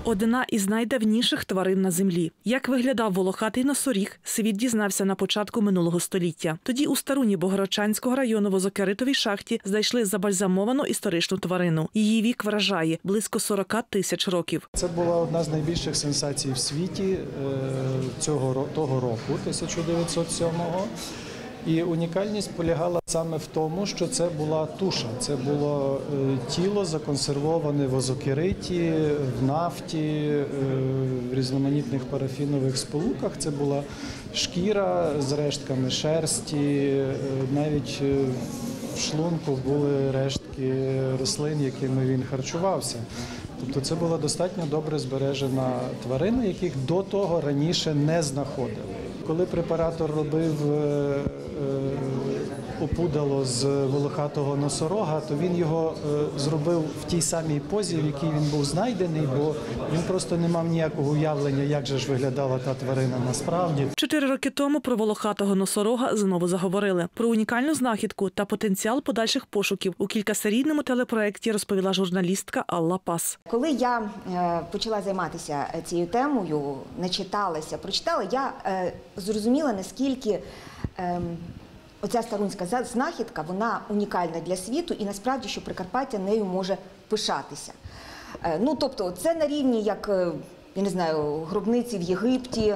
Одна із найдавніших тварин на землі. Як виглядав волохатий носоріг, світ дізнався на початку минулого століття. Тоді у Старуні Богородчанського району в Озокеритовій шахті знайшли забальзамовану історичну тварину. Її вік вражає – близько 40 тисяч років. Це була одна з найбільших сенсацій в світі того року, 1907-го. І унікальність полягала саме в тому, що це була туша, це було тіло законсервоване в озокериті, в нафті, в різноманітних парафінових сполуках. Це була шкіра з рештками шерсті, навіть в шлунку були рештки рослин, якими він харчувався. Тобто це була достатньо добре збережена тварина, яких до того раніше не знаходили. Коли препаратор робив опудало з волохатого носорога, то він його зробив в тій самій позі, в якій він був знайдений, бо він просто не мав ніякого уявлення, як же ж виглядала та тварина насправді. 4 роки тому про волохатого носорога знову заговорили. Про унікальну знахідку та потенціал подальших пошуків у кількасерійному телепроекті розповіла журналістка Алла Пас. Коли я почала займатися цією темою, начиталася, прочитала, я зрозуміла, наскільки оця старунська знахідка, вона унікальна для світу і насправді, що Прикарпаття нею може пишатися. Ну, тобто, це на рівні, як, я не знаю, гробниці в Єгипті,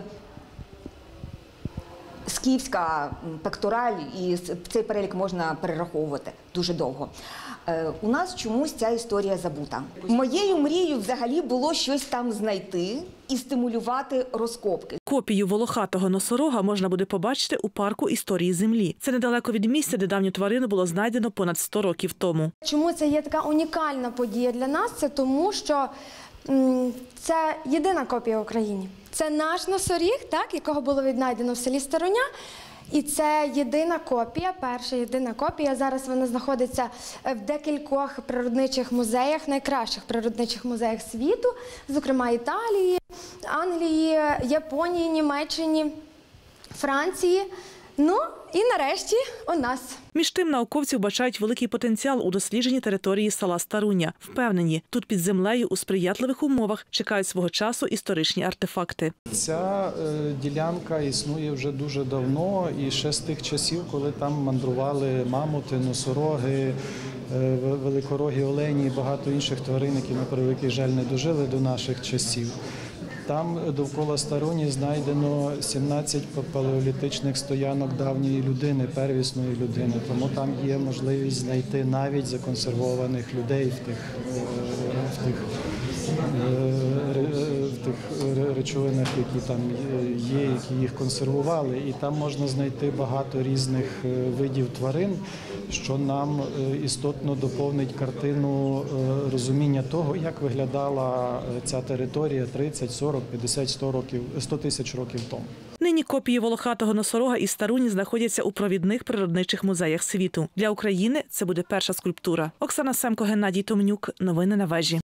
скіфська пектораль, і цей перелік можна перераховувати дуже довго. У нас чомусь ця історія забута. Моєю мрією взагалі було щось там знайти і стимулювати розкопки. Копію волохатого носорога можна буде побачити у парку історії Землі. Це недалеко від місця, де давню тварину було знайдено понад 100 років тому. Чому це є така унікальна подія для нас? Це тому, що це єдина копія в Україні. Це наш носоріг, так, якого було віднайдено в селі Старуня. І це єдина копія, перша єдина копія. Зараз вона знаходиться в декількох природничих музеях, найкращих природничих музеях світу, зокрема Італії, Англії, Японії, Німеччині, Франції. Ну і нарешті у нас. Між тим науковці вбачають великий потенціал у дослідженні території села Старуня. Впевнені, тут під землею у сприятливих умовах чекають свого часу історичні артефакти. Ця ділянка існує вже дуже давно і ще з тих часів, коли там мандрували мамути, носороги, великорогі олені і багато інших тварин, які, на превеликий жаль, не дожили до наших часів. Там довкола Старуні знайдено 17 палеолітичних стоянок давньої людини, первісної людини. Тому там є можливість знайти навіть законсервованих людей в тих речовинах, які там є, які їх консервували. І там можна знайти багато різних видів тварин, що нам істотно доповнить картину розуміння того, як виглядала ця територія 30, 40, 50, 100 тисяч років тому. Нині копії волохатого носорога із Старуні знаходяться у провідних природничих музеях світу. Для України це буде перша скульптура. Оксана Семко, Геннадій Томнюк. Новини на Вежі.